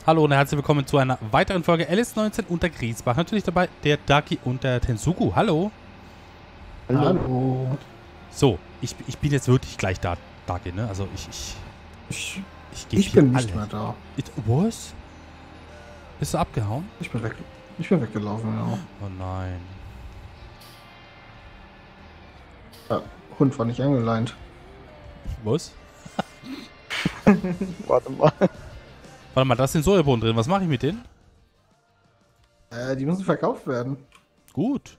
Hallo und herzlich willkommen zu einer weiteren Folge LS19 unter Griesbach. Natürlich dabei der Daki und der Tensuku. Hallo. Hallo. So, ich bin jetzt wirklich gleich da, Daki, ne? Also Ich bin nicht mehr da. Was? Bist du abgehauen? Ich bin weggelaufen, ja. Oh nein. Der Hund war nicht angeleint. Was? Warte mal. Warte mal, da sind Sojabohnen drin. Was mache ich mit denen? Die müssen verkauft werden. Gut.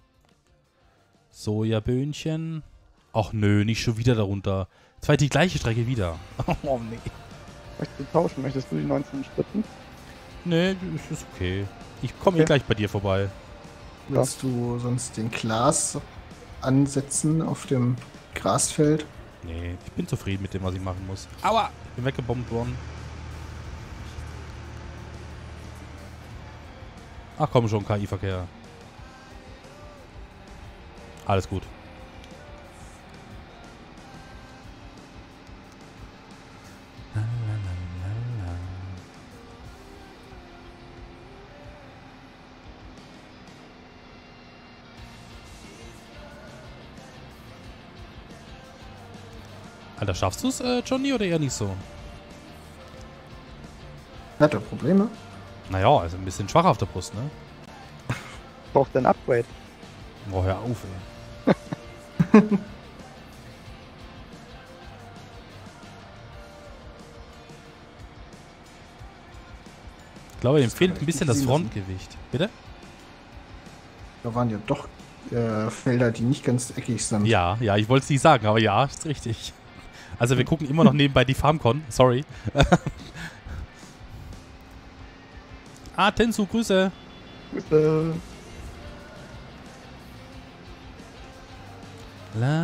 Sojaböhnchen. Ach nö, nicht schon wieder darunter. Jetzt war die gleiche Strecke wieder. Oh nee. Möchtest du tauschen? Möchtest du die 19 Schritten? Nee, das ist okay. Ich komme gleich bei dir vorbei. Willst du sonst den Glas ansetzen auf dem Grasfeld? Nee, ich bin zufrieden mit dem, was ich machen muss. Aua! Ich bin weggebombt worden. Ach komm schon, KI-Verkehr. Alles gut. Alter, schaffst du es, Johnny, oder eher nicht so? Hat er Probleme? Naja, also ein bisschen schwach auf der Brust, ne? Braucht ein Upgrade. Oh, hör auf, ey. Ich glaube, dem fehlt ein bisschen das Frontgewicht. Bitte? Da waren ja doch Felder, die nicht ganz eckig sind. Ja, ich wollte es nicht sagen, aber ja, ist richtig. Also wir gucken immer noch nebenbei die FarmCon. Sorry. Tensu, Grüße. Grüße. La.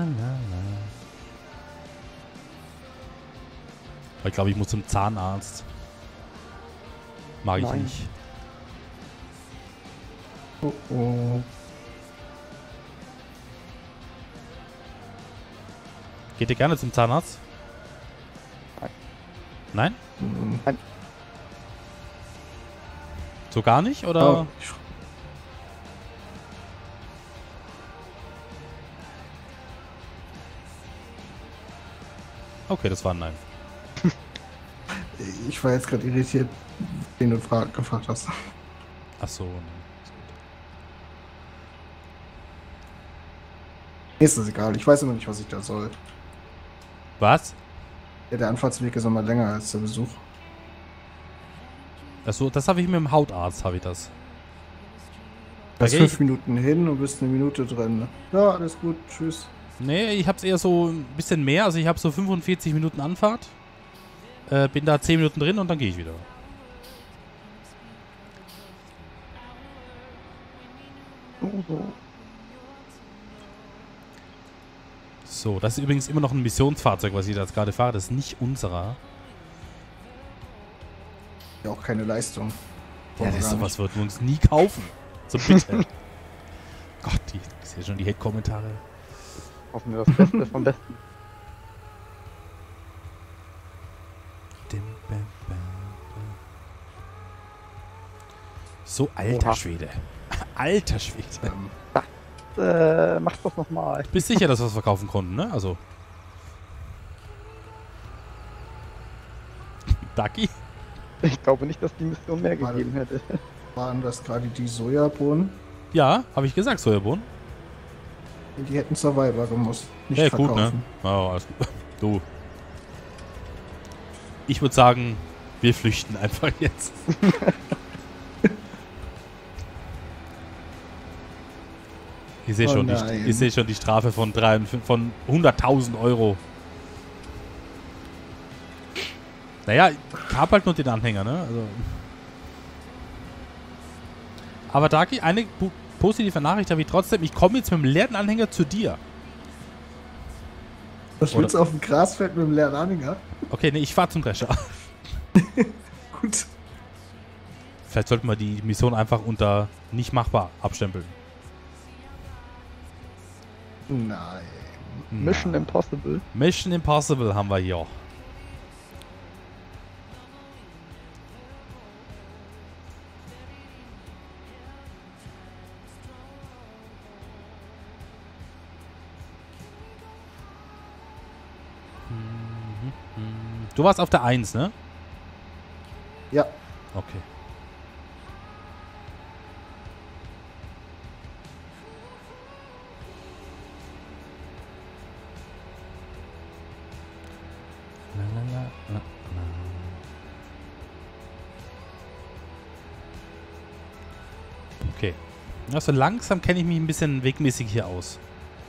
Ich glaube, ich muss zum Zahnarzt. Mag ich Nein. nicht. Oh, oh. Geht ihr gerne zum Zahnarzt? Nein. Nein? Hm. So gar nicht, oder? Oh, Okay, das war ein Nein. ich war jetzt gerade irritiert, wen du gefragt hast. Ach so. Nee. Mir ist das egal, ich weiß immer nicht, was ich da soll. Was? Ja, der Anfahrtsweg ist immer länger als der Besuch. Achso, das habe ich mit dem Hautarzt, habe ich das. Du hast Okay, 5 Minuten hin und bist eine Minute drin. Ja, alles gut, tschüss. Nee, ich habe es eher so ein bisschen mehr. Also ich habe so 45 Minuten Anfahrt. Bin da 10 Minuten drin und dann gehe ich wieder. So, das ist übrigens immer noch ein Missionsfahrzeug, was ich da jetzt gerade fahre. Das ist nicht unserer. Ja, auch keine Leistung. Ja, das ist sowas würden wir uns nie kaufen. So bitte. Gott, ich sehe schon die Hate-Kommentare. Hoffen wir das Beste vom Besten. So, alter Oha. Schwede. Alter Schwede. Mach doch nochmal. Bist sicher, dass wir es verkaufen konnten, ne? Also. Ducky? Ich glaube nicht, dass die Mission mehr Warte. gegeben hätte. Waren das gerade die Sojabohnen? Ja, habe ich gesagt, Sojabohnen. Die hätten Survivor gemusst. Nicht Ja, verkaufen. gut, ne? Oh, alles gut. Du. Ich würde sagen, wir flüchten einfach jetzt. Ich sehe Oh schon, nein. ich sehe schon die Strafe von 100.000 Euro. Naja, ich habe halt nur den Anhänger, ne? Also. Aber Daki, eine positive Nachricht habe ich trotzdem. Ich komme jetzt mit dem leeren Anhänger zu dir. Was willst du auf dem Grasfeld mit dem leeren Anhänger? Okay, nee, ich fahre zum Drescher. Gut. Vielleicht sollten wir die Mission einfach unter nicht machbar abstempeln. Nein. Mission Impossible. Mission Impossible haben wir hier. Du warst auf der 1, ne? Ja. Okay. Okay. Also langsam kenne ich mich ein bisschen wegmäßig hier aus.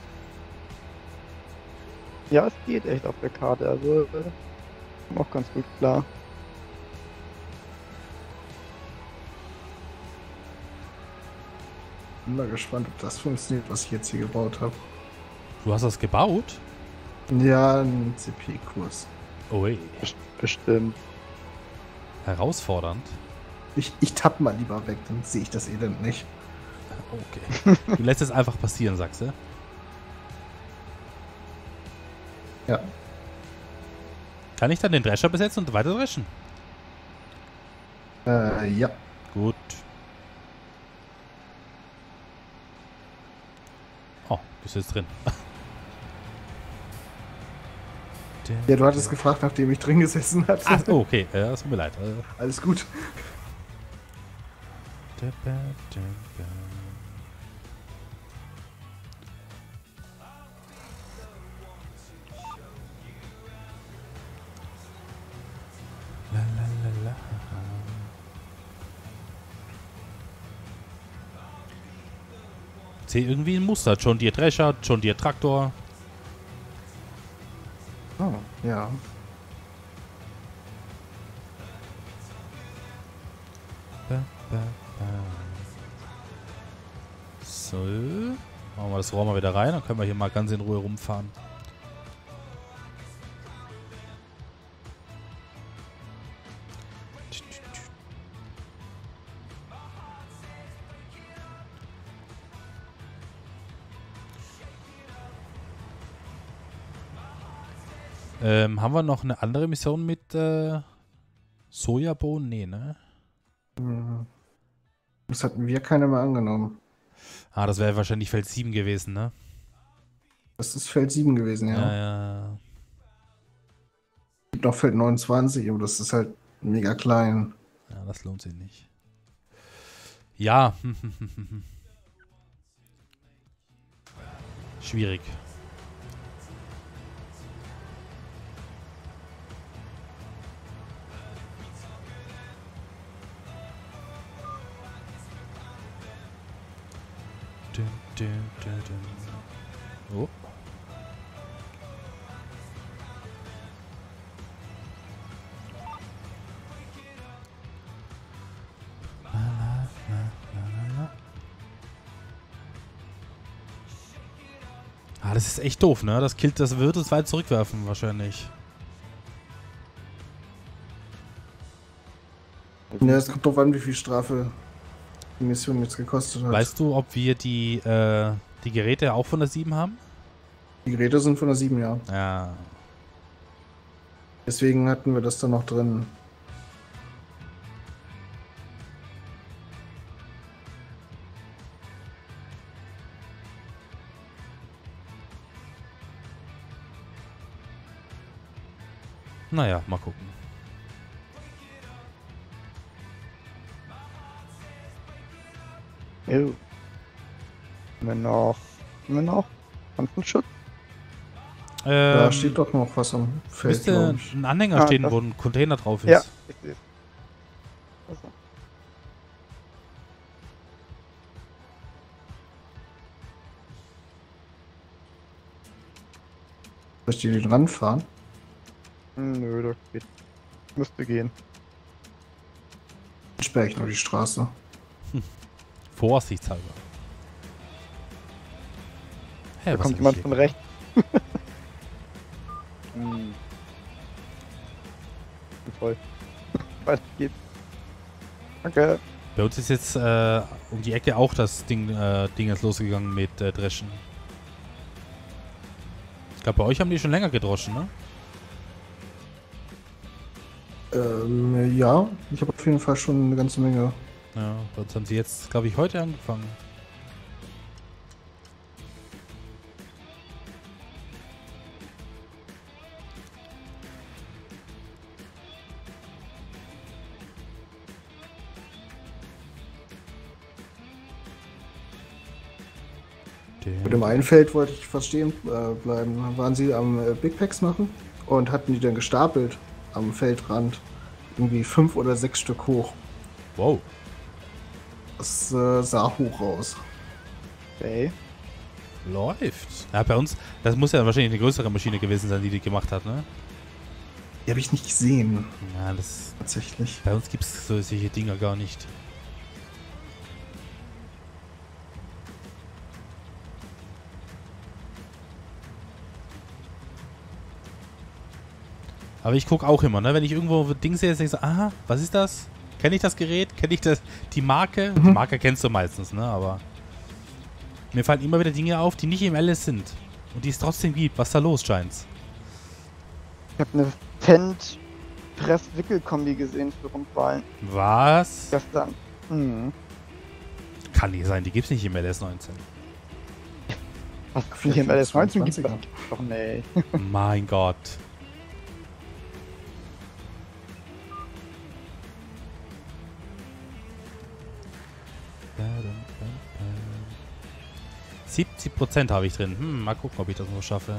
Ja, es geht echt auf der Karte, also komm auch ganz gut klar. Bin mal gespannt, ob das funktioniert, was ich jetzt hier gebaut habe. Du hast das gebaut? Ja, ein CP-Kurs. Ui. Bestimmt. Herausfordernd. Ich tapp mal lieber weg, dann sehe ich das Elend nicht. Okay. Du lässt es einfach passieren, sagst du? Ja. Kann ich dann den Drescher besetzen und weiter dreschen? Ja. Gut. Oh, bist du jetzt drin? Ja, du hattest gefragt, nachdem ich drin gesessen hatte. Ah, oh, okay. Es tut mir leid. Alles gut. Sehe irgendwie ein Muster. John Deere Drescher, John Deere Traktor. Oh, ja. So. Machen wir das Rohr mal wieder rein. Dann können wir hier mal ganz in Ruhe rumfahren. Haben wir noch eine andere Mission mit Sojabohnen? Nee, ne? Das hatten wir keine mehr angenommen. Ah, das wäre wahrscheinlich Feld 7 gewesen, ne? Das ist Feld 7 gewesen, ja. Ja. Es gibt noch Feld 29, aber das ist halt mega klein. Ja, das lohnt sich nicht. Ja. Schwierig. Oh. Ah, das ist echt doof, ne? Das killt, das wird es weit zurückwerfen, wahrscheinlich. Ja, es kommt drauf an, wie viel Strafe die Mission jetzt gekostet hat. Weißt du, ob wir die Geräte auch von der 7 haben? Die Geräte sind von der 7, ja. Ja. Deswegen hatten wir das dann noch drin. Naja, mal gucken. Jo. Haben wir noch Panzerschutz? Da steht doch noch was am Feld, Müsste glaub ich. ein Anhänger stehen, wo ein Container drauf ist. Ja, ich sehe es. Also. Soll ich die dran fahren? Nö, das geht. Müsste gehen. Dann sperre ich nur die Straße. Vorsichtshalber. Hä, Da was kommt hab jemand ich von hier? rechts. Voll. Weiter geht's. Danke. Bei uns ist jetzt um die Ecke auch das Ding jetzt losgegangen mit Dreschen. Ich glaube, bei euch haben die schon länger gedroschen, ne? Ja, ich habe auf jeden Fall schon eine ganze Menge. Ja, bei uns haben sie jetzt, glaube ich, heute angefangen. Okay. Bei dem einen Feld wollte ich fast stehen bleiben. Dann waren sie am Big Packs machen und hatten die dann gestapelt am Feldrand. Irgendwie 5 oder 6 Stück hoch. Wow. Das sah hoch aus. Okay. Läuft. Ja, bei uns, das muss ja wahrscheinlich eine größere Maschine gewesen sein, die die gemacht hat, ne? Die habe ich nicht gesehen, Ja, das. tatsächlich. Bei uns gibt es solche Dinger gar nicht. Aber ich gucke auch immer, ne? Wenn ich irgendwo ein Ding sehe, denke ich so, aha, was ist das? Kenne ich das Gerät? Kenne ich das? Die Marke? Die Marke kennst du meistens, ne? Aber mir fallen immer wieder Dinge auf, die nicht im LS sind. Und die es trotzdem gibt. Was ist da los, scheint's? Ich habe eine Fendt Press-Wickel-Kombi gesehen für Rundwahlen Was? gestern. Mhm. Kann nicht sein, die gibt's nicht im LS 19. Was Vielleicht nicht im LS19 gibt 22er. Doch nee. Mein Gott. %70 habe ich drin. Mal gucken, ob ich das noch schaffe.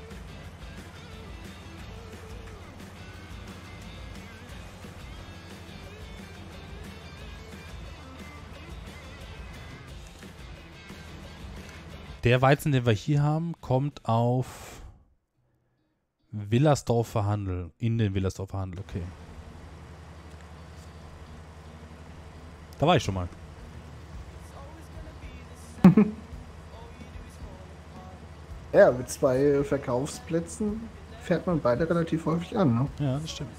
Der Weizen, den wir hier haben, kommt auf Willersdorfer Handel. In den Willersdorfer Handel, okay. Da war ich schon mal. Ja, mit 2 Verkaufsplätzen fährt man beide relativ häufig an, ne? Ja, das stimmt.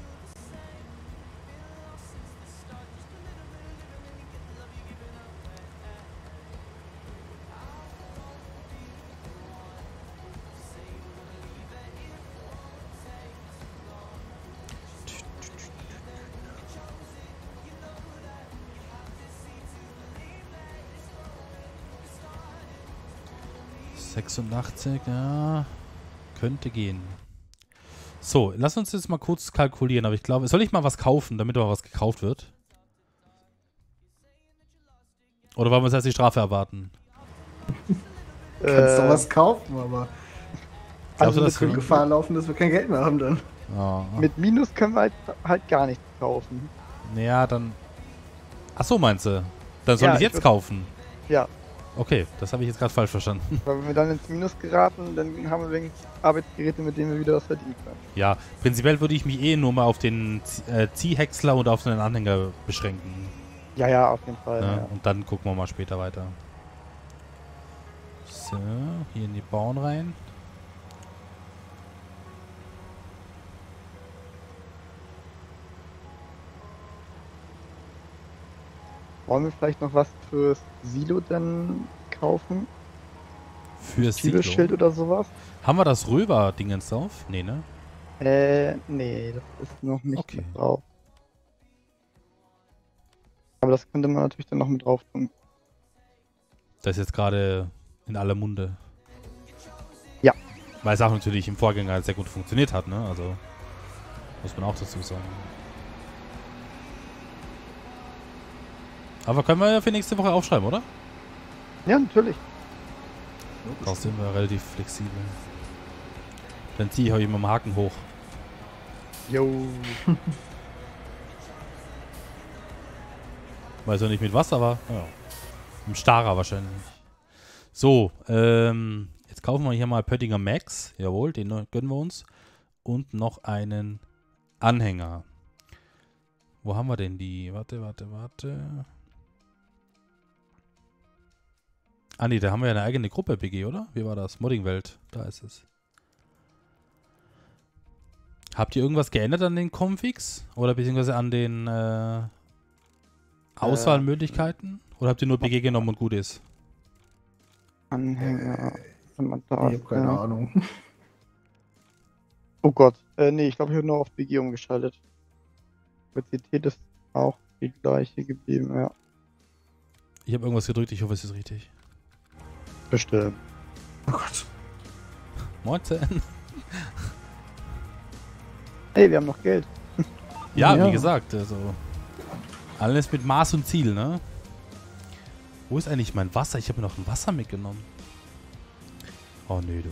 ...86, ja... ...könnte gehen. So, lass uns jetzt mal kurz kalkulieren, aber ich glaube... ...soll ich mal was kaufen, damit mal was gekauft wird? Oder wollen wir uns erst die Strafe erwarten? Kannst doch was kaufen, aber Glaubst du, wir das können Gefahr laufen, dass wir kein Geld mehr haben dann. Oh. Mit Minus können wir halt gar nichts kaufen. Naja, dann... Ach so, meinst du? Dann soll Ja, ich ich jetzt würd- kaufen? Ja, Okay, das habe ich jetzt gerade falsch verstanden. weil wenn wir dann ins Minus geraten, dann haben wir wenigstens Arbeitsgeräte, mit denen wir wieder was verdienen können. Ja, prinzipiell würde ich mich nur mal auf den Ziehhäcksler und auf den Anhänger beschränken. Ja, ja, auf jeden Fall. Ne? Ja. Und dann gucken wir mal später weiter. So, hier in die Bauern rein. Wollen wir vielleicht noch was fürs Silo denn kaufen? Fürs Silo. Schild oder sowas? Haben wir das Röber-Dingens drauf? Nee, ne? Nee, das ist noch nicht Okay. mit drauf. Aber das könnte man natürlich dann noch mit drauf tun. Das ist jetzt gerade in aller Munde. Ja. Weil es auch natürlich im Vorgänger sehr gut funktioniert hat, ne? Also, muss man auch dazu sagen. Aber können wir ja für nächste Woche aufschreiben, oder? Ja, natürlich. Da sind wir relativ flexibel. Dann ziehe ich euch immer einen Haken hoch. Jo. Weiß ja nicht mit was, aber ja. Im Starer wahrscheinlich. So, jetzt kaufen wir hier mal Pöttinger Max. Jawohl, den gönnen wir uns. Und noch einen Anhänger. Wo haben wir denn die? Warte. Ah ne, da haben wir ja eine eigene Gruppe, BG, oder? Wie war das? Moddingwelt, da ist es. Habt ihr irgendwas geändert an den Configs? Oder beziehungsweise an den Auswahlmöglichkeiten? Oder habt ihr nur BG genommen und gut ist? Anhänger. Wenn man da Ich habe keine Ahnung. Oh Gott. Nee, ich glaube, ich habe nur auf BG umgeschaltet. Kapazität ist auch die gleiche geblieben, ja. Ich habe irgendwas gedrückt, ich hoffe, es ist richtig. Bestimmt. Oh Gott. Moinzen. Hey, wir haben noch Geld. Ja, Ja. wie gesagt, also alles mit Maß und Ziel, ne? Wo ist eigentlich mein Wasser? Ich habe mir noch ein Wasser mitgenommen. Oh nee, du.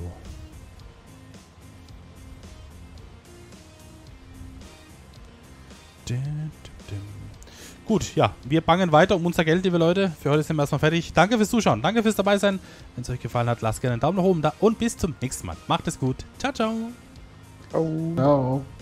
Gut, ja, wir bangen weiter um unser Geld, liebe Leute. Für heute sind wir erstmal fertig. Danke fürs Zuschauen, danke fürs dabei sein. Wenn es euch gefallen hat, lasst gerne einen Daumen nach oben da und bis zum nächsten Mal. Macht es gut. Ciao, ciao. Ciao. Ciao.